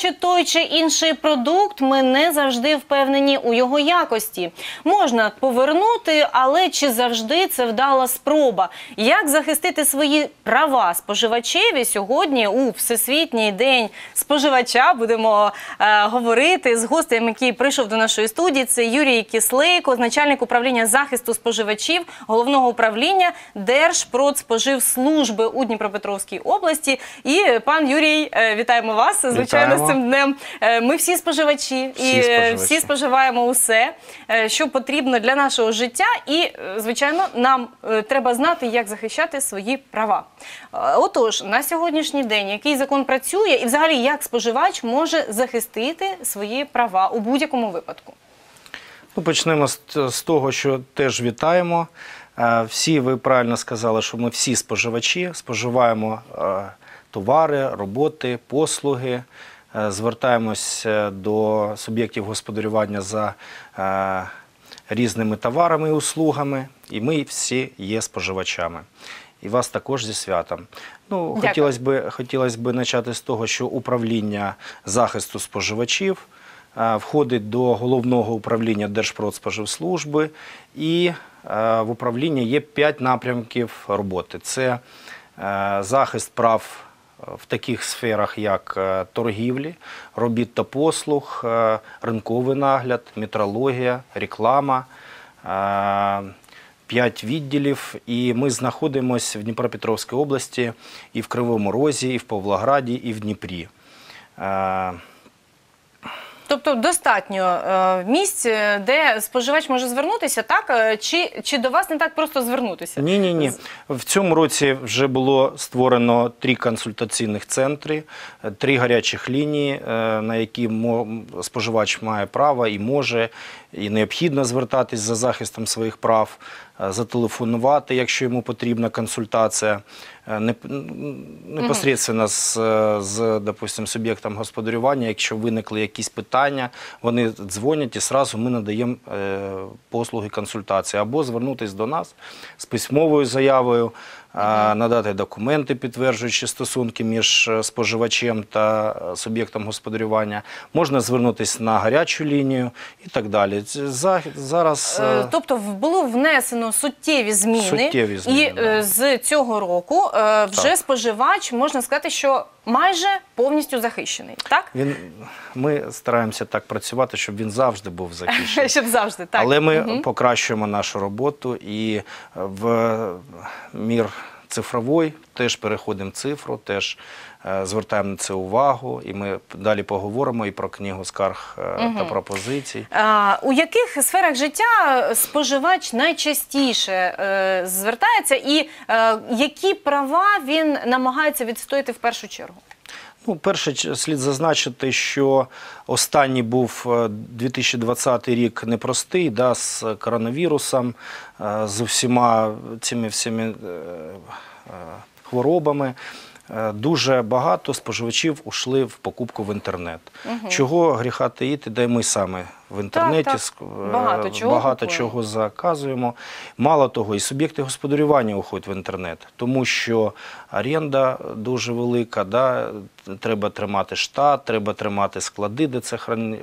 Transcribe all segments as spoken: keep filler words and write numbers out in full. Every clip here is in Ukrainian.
Купуючи той чи інший продукт, ми не завжди впевнені у його якості. Можна повернути, але чи завжди це вдала спроба? Як захистити свої права споживачеві сьогодні у Всесвітній день споживача будемо е, говорити з гостем, який прийшов до нашої студії. Це Юрій Кислейко, начальник управління захисту споживачів Головного управління Держпродспоживслужби у Дніпропетровській області. І пан Юрій, е, вітаємо вас, звичайно, вітаємо. з цим днем. Е, ми всі споживачі Всі і споживачі. всі споживаємо усе, е, що потрібно для нашого життя. І, е, звичайно, нам е, треба знати, як захищати свої права. Е, отож, на сьогоднішній день який закон працює і взагалі як споживач може захистити свої права у будь-якому випадку? Ну, почнемо з, з того, що теж вітаємо. Е, Всі, ви правильно сказали, що ми всі споживачі, споживаємо е, товари, роботи, послуги, е, звертаємося до суб'єктів господарювання за е, різними товарами і услугами, і ми всі є споживачами. І вас також зі святом. Ну, хотілося б, хотілося б почати з того, що управління захисту споживачів е, входить до Головного управління Держпродспоживслужби, і е, в управлінні є п'ять напрямків роботи. Це е, захист прав в таких сферах, як е, торгівлі, робіт та послуг, е, ринковий нагляд, метрологія, реклама, е, п'ять відділів, і ми знаходимося в Дніпропетровській області і в Кривому Розі, і в Павлограді, і в Дніпрі. Тобто достатньо е, місць, де споживач може звернутися, так? Чи, чи до вас не так просто звернутися? Ні-ні-ні. В цьому році вже було створено три консультаційних центри, три гарячих лінії, на які споживач має право і може, і необхідно звертатись за захистом своїх прав, зателефонувати, якщо йому потрібна консультація, непосередньо з, з допустим, суб'єктом господарювання, якщо виникли якісь питання, вони дзвонять і одразу ми надаємо послуги консультації. Або звернутися до нас з письмовою заявою, надати документи, підтверджуючи стосунки між споживачем та суб'єктом господарювання. Можна звернутися на гарячу лінію і так далі. Зараз... Тобто було внесено суттєві зміни, суттєві зміни і да. з цього року вже так. споживач, можна сказати, що майже повністю захищений, так? Він, ми стараємося так працювати, щоб він завжди був захищений. Щоб завжди, так. Але ми угу. покращуємо нашу роботу і в мір цифровий теж переходимо в цифру, теж е, звертаємо на це увагу, і ми далі поговоримо і про книгу скарг е, угу. та пропозицій. А, у яких сферах життя споживач найчастіше е, звертається і е, які права він намагається відстояти в першу чергу? Ну, перше, слід зазначити, що останній був дві тисячі двадцятий рік непростий, да, з коронавірусом, з усіма цими всіми хворобами. Дуже багато споживачів ушли в покупку в інтернет. Угу. Чого гріха таїти, де ми саме в інтернеті так, так. багато, чого, багато чого заказуємо. Мало того, і суб'єкти господарювання уходять в інтернет, тому що оренда дуже велика, да? Треба тримати штат, треба тримати склади, де це хран...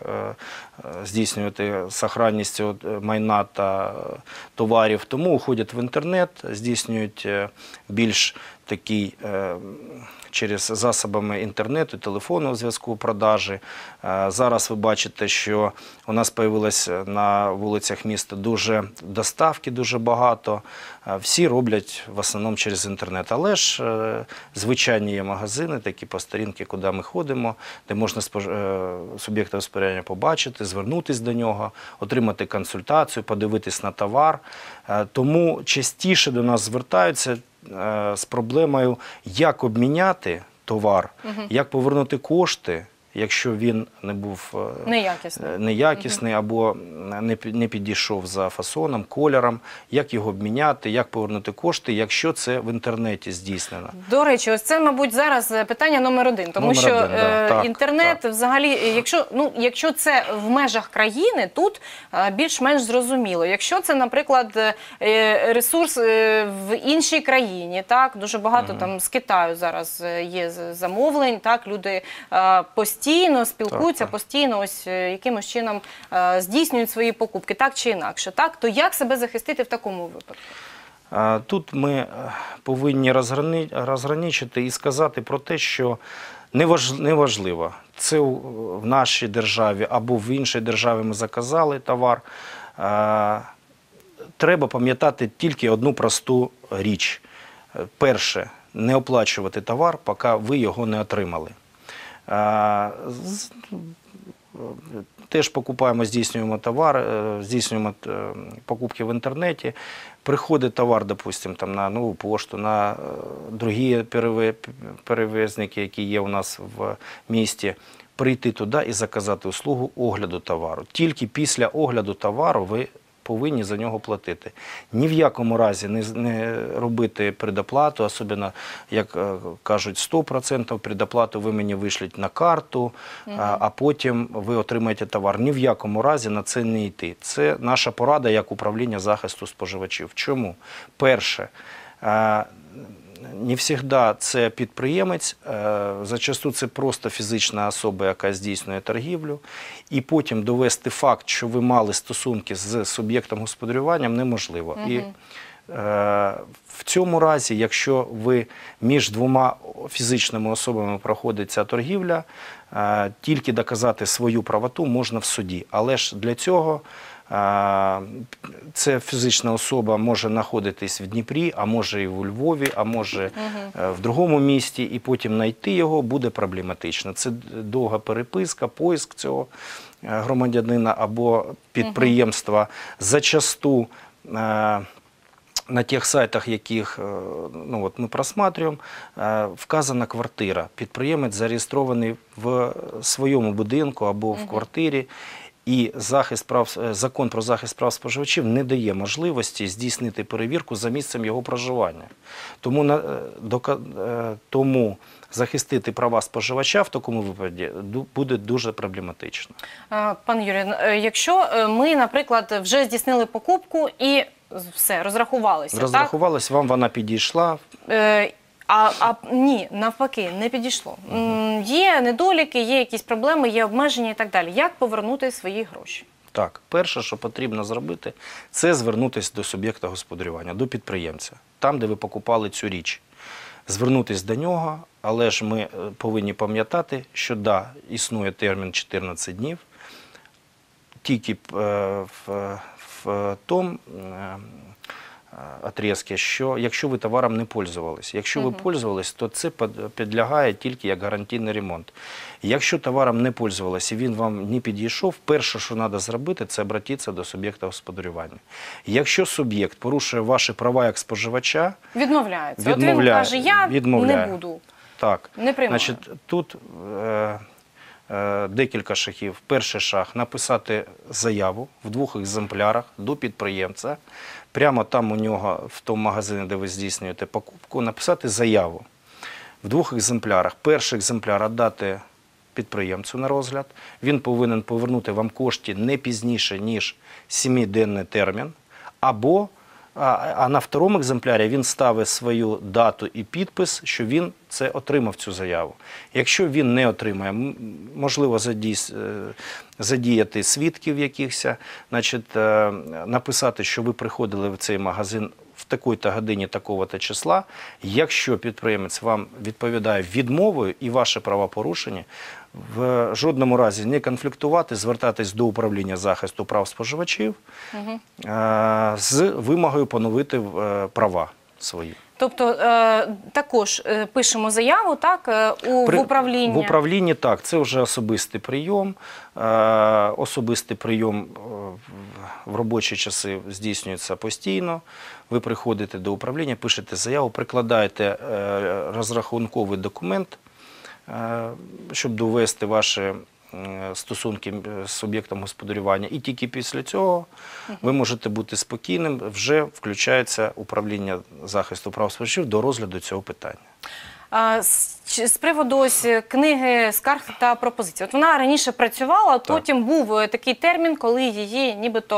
здійснювати сохранність майна та товарів. Тому уходять в інтернет, здійснюють більш такий через засобами інтернету, телефонного зв'язку, продажі. Зараз ви бачите, що у нас з'явилось на вулицях міста дуже доставки, дуже багато. Всі роблять в основному через інтернет. Але ж звичайні є магазини, такі по сторінки, куди ми ходимо, де можна суб'єкта господарювання побачити, звернутися до нього, отримати консультацію, подивитись на товар. Тому частіше до нас звертаються з проблемою, як обміняти товар, угу. як повернути кошти, якщо він не був неякісний, неякісний угу. або не, не підійшов за фасоном, кольором, як його обміняти, як повернути кошти, якщо це в інтернеті здійснено. До речі, ось це, мабуть, зараз питання номер один, тому номер що один, да. так, інтернет так. взагалі, якщо, ну, якщо це в межах країни, тут більш-менш зрозуміло. Якщо це, наприклад, ресурс в іншій країні, так, дуже багато угу. там з Китаю зараз є замовлень, так, люди постійно постійно спілкуються, Так, так. постійно ось е, якимось чином е, здійснюють свої покупки, так чи інакше. Так? То як себе захистити в такому випадку? А, Тут ми е, повинні розграни- розграничити і сказати про те, що неваж- неважливо, це у- в нашій державі або в іншій державі ми заказали товар. А, Треба пам'ятати тільки одну просту річ. Е, Перше, не оплачувати товар, поки ви його не отримали. А, з- Теж покупаємо, здійснюємо товар, е, здійснюємо е, покупки в інтернеті. Приходить товар, допустим, там, на нову пошту, на е, другі переве- перевізники, які є у нас в місті, прийти туди і заказати услугу огляду товару. Тільки після огляду товару ви повинні за нього платити. Ні в якому разі не, з- не робити предоплату, особливо, як е, кажуть, сто відсотків предоплату ви мені вишліть на карту, а, а потім ви отримаєте товар. Ні в якому разі на це не йти. Це наша порада як управління захисту споживачів. Чому? Перше, е, не завжди це підприємець, е, зачасту це просто фізична особа, яка здійснює торгівлю, і потім довести факт, що ви мали стосунки з суб'єктом господарювання, неможливо. І е, в цьому разі, якщо ви між двома фізичними особами проходить ця торгівля, е, тільки доказати свою правоту можна в суді. Але ж для цього е, ця фізична особа може знаходитись в Дніпрі, а може і у Львові, а може е, в другому місті, і потім знайти його буде проблематично. Це довга переписка, поиск цього е, громадянина або підприємства. Зачасту е, на тих сайтах, яких е, ну, от ми просматриваємо, е, вказана квартира. Підприємець зареєстрований в своєму будинку або в квартирі. І захист прав, е, закон про захист прав споживачів не дає можливості здійснити перевірку за місцем його проживання. Тому, на, е, дока, е, тому захистити права споживача в такому випадку ду- буде дуже проблематично. Е, Пан Юрій, е, якщо е, ми, наприклад, вже здійснили покупку і все, розрахувалися, Розрахувалась, вам вона підійшла. так? Е, А, а ні, навпаки, не підійшло. М, Є недоліки, є якісь проблеми, є обмеження і так далі. Як повернути свої гроші? Так, перше, що потрібно зробити, це звернутися до суб'єкта господарювання, до підприємця, там, де ви покупали цю річ. Звернутися до нього, але ж ми е, повинні пам'ятати, що да, існує термін чотирнадцять днів, тільки е, в, в тому е, отрізки, що якщо ви товаром не пользувалися. Якщо ви пользувались, то це під- підлягає тільки як гарантійний ремонт. Якщо товаром не пользувалися і він вам не підійшов, перше, що треба зробити, це обратитися до суб'єкта господарювання. Якщо суб'єкт порушує ваші права як споживача, Відмовляється. От він відмовляє, каже, я відмовляє. не буду. Так, Не приймаю. значить, тут е, е, декілька шагів. Перший шаг – написати заяву в двох екземплярах до підприємця. Прямо там у нього, в тому магазині, де ви здійснюєте покупку, написати заяву в двох екземплярах. Перший екземпляр віддати підприємцю на розгляд. Він повинен повернути вам кошти не пізніше, ніж сімиденний термін. Або, а, а на второму екземплярі він ставить свою дату і підпис, що він це отримав, цю заяву. Якщо він не отримає, м- можливо задій- е, задіяти свідків якихось, значить, е, написати, що ви приходили в цей магазин в такій-то годині такого-то числа. Якщо підприємець вам відповідає відмовою і ваші права порушені, в жодному разі не конфліктувати, звертатись до управління захисту прав споживачів е, з вимогою поновити е, права свої. Тобто е, також е, пишемо заяву, так, е, у, При- в управління. В управлінні, так, це вже особистий прийом. Е, Особистий прийом е, в- в робочі часи здійснюється постійно. Ви приходите до управління, пишете заяву, прикладаєте е, розрахунковий документ, е, щоб довести ваші е, стосунки з суб'єктом господарювання. І тільки після цього ви можете бути спокійним, вже включається управління захисту прав споживачів до розгляду цього питання. А, з, чи- з приводу ось книги скарг та пропозицій. От вона раніше працювала, потім був е, такий термін, коли її нібито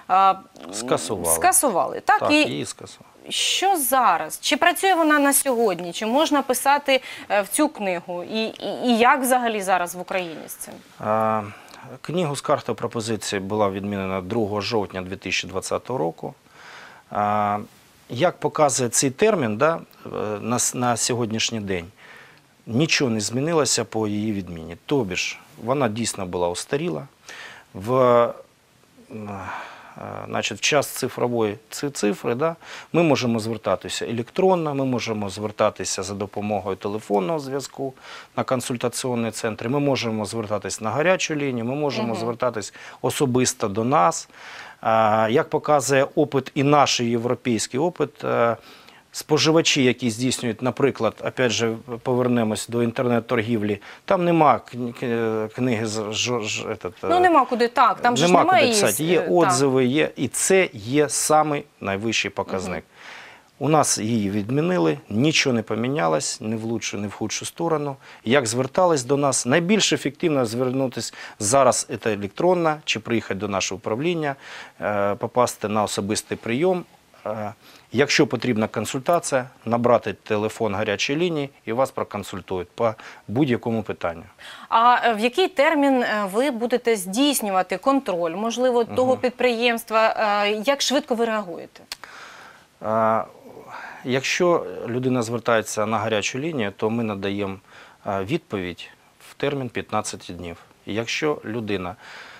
а, Скасували. скасували. Так, Так, і її скасували. що зараз? Чи працює вона на сьогодні? Чи можна писати е, в цю книгу? І, і, і як взагалі зараз в Україні з цим? А, Книгу «Скарг та пропозицій» була відмінена другого жовтня дві тисячі двадцятого року. А, Як показує цей термін, да, на, на сьогоднішній день, нічого не змінилося по її відміні. Тобі ж, вона дійсно була устаріла. В, значить, в час цифрової цифри, да, ми можемо звертатися електронно, ми можемо звертатися за допомогою телефонного зв'язку на консультаційні центри, ми можемо звертатися на гарячу лінію, ми можемо угу. звертатись особисто до нас. Як показує опит і наш європейський опит, споживачі, які здійснюють, наприклад, опять же, повернемось до інтернет-торгівлі, там нема книги, ну нема куди, так, там же нема ж немає куди писати. Є отзиви, є, і це є самий найвищий показник. Угу. У нас її відмінили, нічого не помінялось, ні в лучшу, ні в худшу сторону. Як звертались до нас, найбільш ефективно звернутися зараз це електронно, чи приїхати до нашого управління, попасти на особистий прийом. Якщо потрібна консультація, набрати телефон гарячої лінії і вас проконсультують по будь-якому питанню. А в який термін ви будете здійснювати контроль, можливо, того угу. підприємства? Як швидко ви реагуєте? Якщо людина звертається на гарячу лінію, то ми надаємо відповідь в термін п'ятнадцять днів. Якщо людина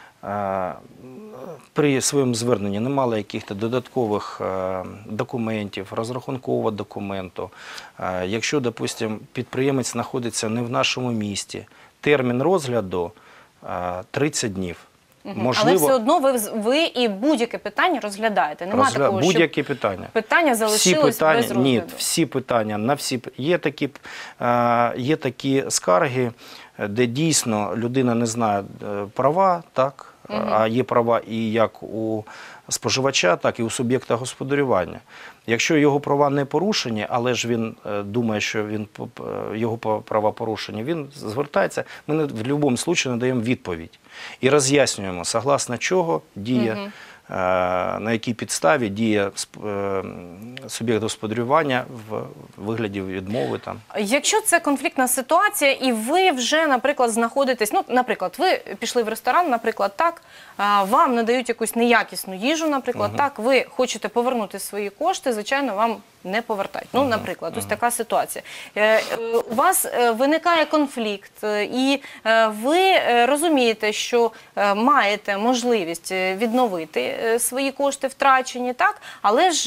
при своєму зверненні не мала якихось додаткових документів, розрахункового документу, якщо, допустимо, підприємець знаходиться не в нашому місті, термін розгляду тридцять днів. Можливо, але все одно ви, ви і будь-яке питання розглядаєте. Нема Розгля... такого, будь-які питання. Питання залишилось питання... без розгляду. Ні, всі питання, на всі... Є такі, є такі скарги, де дійсно людина не знає права, так, угу. а є права і як у споживача, так і у суб'єкта господарювання. Якщо його права не порушені, але ж він думає, що він, його права порушені, він звертається, ми в будь-якому випадку надаємо відповідь. І роз'яснюємо, согласно чого діє, угу. на якій підставі діє суб'єкт господарювання в вигляді відмови. Там. Якщо це конфліктна ситуація і ви вже, наприклад, знаходитесь, ну, наприклад, ви пішли в ресторан, наприклад, так, вам надають якусь неякісну їжу, наприклад, угу. так, ви хочете повернути свої кошти, звичайно, вам не повертають. Ну, наприклад, ось така ситуація. У вас виникає конфлікт, і ви розумієте, що маєте можливість відновити свої кошти втрачені, так? Але ж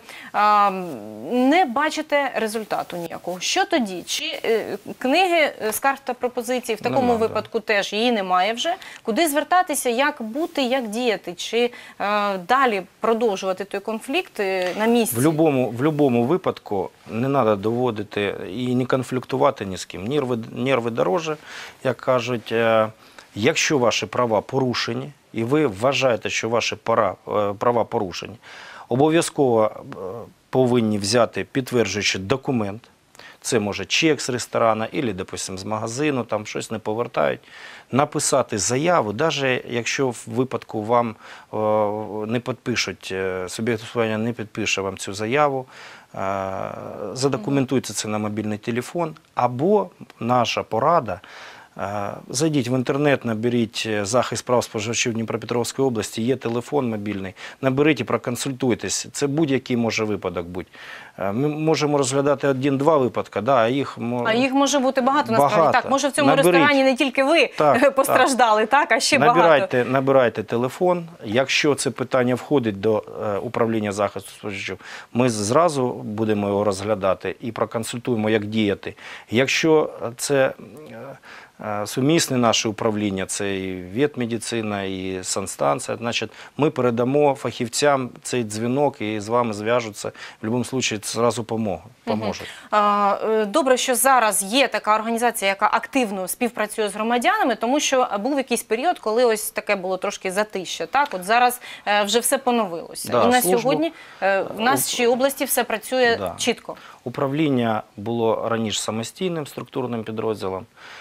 не бачите результату ніякого. Що тоді? Чи книги «Скарг та пропозицій» в такому Нема, випадку да. теж її немає вже? Куди звертатися, як бути, як діяти? Чи далі продовжувати той конфлікт на місці? В любому, в будь-якому випадку не треба доводити і не конфліктувати ні з ким. Нерви, нерви дороже, як кажуть. Якщо ваші права порушені, і ви вважаєте, що ваші права, права порушені, обов'язково повинні взяти підтверджуючий документ. Це може чек з ресторану, або, допустимо, з магазину, там щось не повертають. Написати заяву, навіть якщо в випадку вам о, не підпишуть, суб'єкт господарювання не підпише вам цю заяву, е, задокументуйте це на мобільний телефон, або наша порада. Зайдіть в інтернет, наберіть захист прав споживачів Дніпропетровської області, є телефон мобільний, наберіть і проконсультуйтесь. Це будь-який може випадок бути. Ми можемо розглядати один-два випадки, да, а їх може... А їх може бути багато, насправді. Багато. Так, може в цьому Наберіть. ресторані не тільки ви так, постраждали, так. так, а ще набирайте, багато. Набирайте телефон. Якщо це питання входить до управління захисту споживачів, ми зразу будемо його розглядати і проконсультуємо, як діяти. Якщо це... сумісне наше управління, це і ветмедицина, і санстанція, значить, ми передамо фахівцям цей дзвінок і з вами зв'яжуться, в будь-якому випадку зразу поможуть. Добре, що зараз є така організація, яка активно співпрацює з громадянами, тому що був якийсь період, коли ось таке було трошки затища. Так, от зараз вже все поновилося. Да, і на службу... сьогодні в нашій області все працює да. чітко. Управління було раніше самостійним структурним підрозділом, і в нас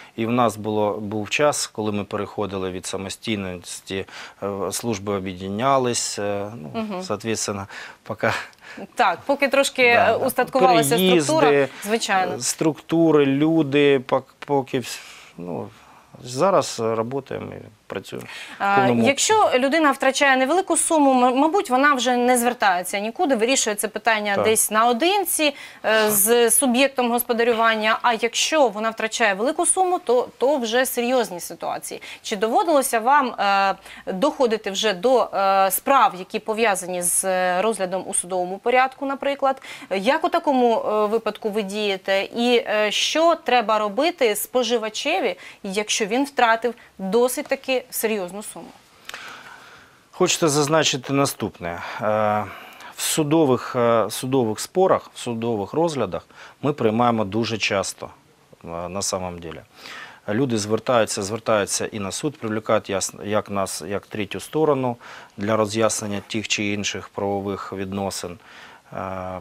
нас було, був час, коли ми переходили від самостійності, е, служби об'єднялись, е, ну, Мгм. соответственно, поки... Так, поки трошки Да. е, устаткувалася Переїзди, структура, звичайно. структури, люди, пок- поки, вс- ну, зараз працюємо і працюємо. в А, повному Якщо людина втрачає невелику суму, м- мабуть, вона вже не звертається нікуди, вирішує це питання Так. десь наодинці е, з суб'єктом господарювання. А якщо вона втрачає велику суму, то, то вже серйозні ситуації. Чи доводилося вам е, доходити вже до е, справ, які пов'язані з е, розглядом у судовому порядку, наприклад? Як у такому е, випадку ви дієте? І е, що треба робити споживачеві, якщо він втратив досить таки серйозну суму? Хочете зазначити наступне. Е, В судових, е, судових спорах, в судових розглядах ми приймаємо дуже часто, е, на самом деле. Люди звертаються, звертаються і на суд, привлекають яс- як нас, як третю сторону для роз'яснення тих чи інших правових відносин. Е,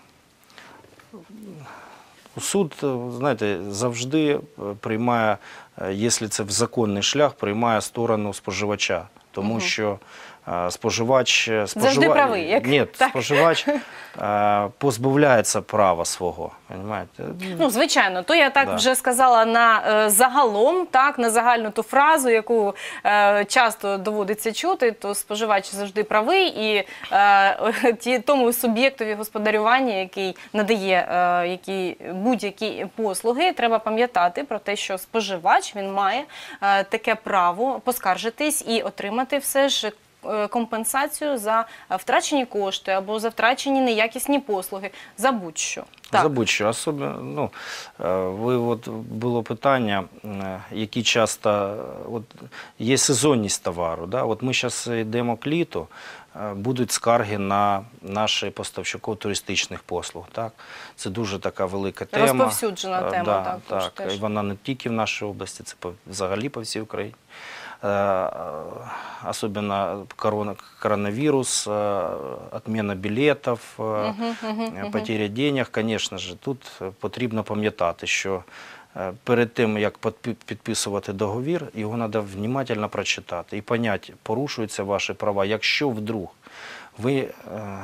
Суд, знаєте, завжди приймає, е, якщо це в законний шлях, приймає сторону споживача. Тому Мгм. що е, споживач... Завжди спожива- правий, як? Ні, Так. споживач е, позбавляється права свого. Понимаєте? Ну, звичайно, то я так Да. вже сказала на е, загалом, так, на загальну ту фразу, яку е, часто доводиться чути, то споживач завжди правий, і е, ті, тому суб'єктові господарювання, який надає е, які, будь-які послуги, треба пам'ятати про те, що споживач, він має е, таке право поскаржитись і отримати все ж е, компенсацію за втрачені кошти або за втрачені неякісні послуги, за будь-що. Так. За будь-що. Особливо, ну, е, ви, от, було питання, е, які часто, е, от, є сезонність товару. Да? От ми зараз йдемо к літу, е, будуть скарги на наших поставщиків туристичних послуг. Так? Це дуже така велика тема. Розповсюджена Е, тема, да, також так. теж. І вона не тільки в нашій області, це по- взагалі по всій Україні. Э, особенно корона, коронавирус, э, отмена билетів, э, Мгм, мгм, мгм. потеря денег. Звісно ж, тут потрібно пам'ятати, що е, перед тим, як подпи- підписувати договір, його треба внимательно прочитати і зрозуміти, порушуються ваші права, якщо вдруг ви е,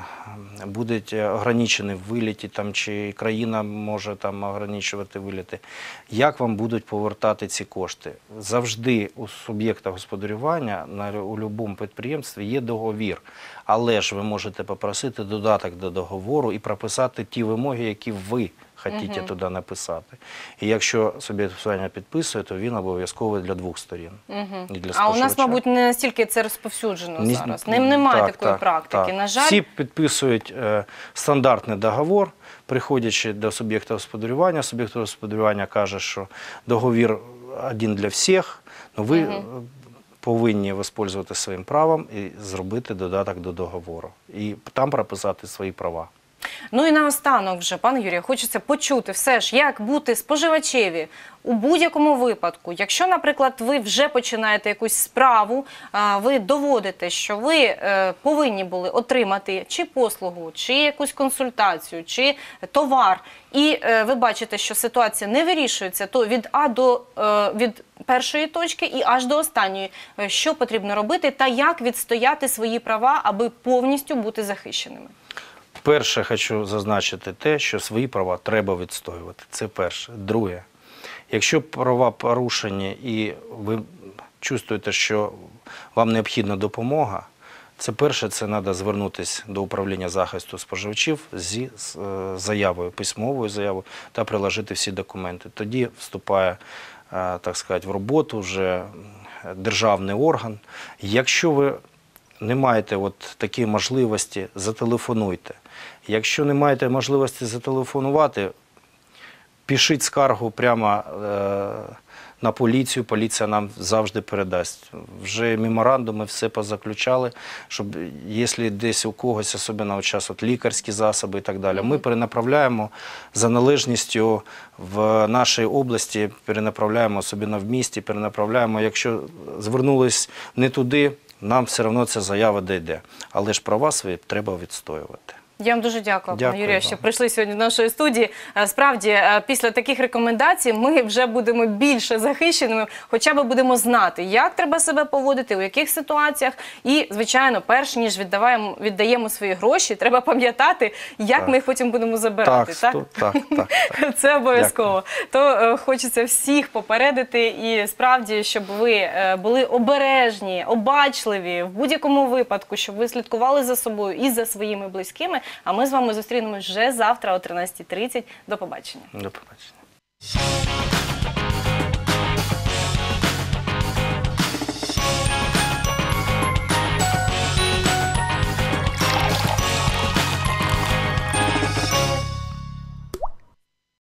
будете ограничені в виліті, там, чи країна може там ограничувати виліти, як вам будуть повертати ці кошти? Завжди у суб'єкта господарювання на, у будь-якому підприємстві є договір, але ж ви можете попросити додаток до договору і прописати ті вимоги, які ви хочете Мгм. туди написати. І якщо суб'єкт господарювання підписує, то він обов'язковий для двох сторін. Мгм. І для А у нас, споживача. мабуть, не настільки це розповсюджено Ні- зараз. Ним немає так, такої так, практики. так. На жаль, Всі підписують е, стандартний договор, приходячи до суб'єкта господарювання. Суб'єкт господарювання каже, що договір один для всіх, але ви Мгм. е, повинні використовуватися своїм правом і зробити додаток до договору. І там прописати свої права. ну і наостанок вже, пане Юрію, хочеться почути все ж, як бути споживачеві у будь-якому випадку. Якщо, наприклад, ви вже починаєте якусь справу, а, ви доводите, що ви е, повинні були отримати чи послугу, чи якусь консультацію, чи товар, і е, ви бачите, що ситуація не вирішується, то від А до е, від першої точки і аж до останньої, е, що потрібно робити та як відстояти свої права, аби повністю бути захищеними? Перше, хочу зазначити те, що свої права треба відстоювати. Це перше. Друге, якщо права порушені і ви чувствуєте, що вам необхідна допомога, це перше, це треба звернутися до управління захисту споживачів зі з, е, заявою, письмовою заявою та приложити всі документи. Тоді вступає, е, так сказати, в роботу вже державний орган. Якщо ви не маєте от такої можливості, зателефонуйте. Якщо не маєте можливості зателефонувати, пишіть скаргу прямо е, на поліцію, поліція нам завжди передасть. Вже меморандуми все позаключали, щоб якщо десь у когось, особливо от час, от лікарські засоби і так далі, ми перенаправляємо за належністю в нашій області, перенаправляємо, особливо в місті, перенаправляємо. Якщо звернулись не туди, нам все одно ця заява дійде. Але ж права свої треба відстоювати. Я вам дуже дякую, пане Дякую Юрію, вам. що прийшли сьогодні до нашої студії. Е, Справді, е, після таких рекомендацій ми вже будемо більше захищеними, хоча б будемо знати, як треба себе поводити, у яких ситуаціях. І, звичайно, перш ніж віддаваємо, віддаємо свої гроші, треба пам'ятати, як Так. ми їх потім будемо забирати. Так, сто- так, так, так. Це обов'язково. То е, хочеться всіх попередити і справді, щоб ви е, були обережні, обачливі в будь-якому випадку, щоб ви слідкували за собою і за своїми близькими. А ми з вами зустрінемось вже завтра о тринадцятій тридцять. До побачення. До побачення.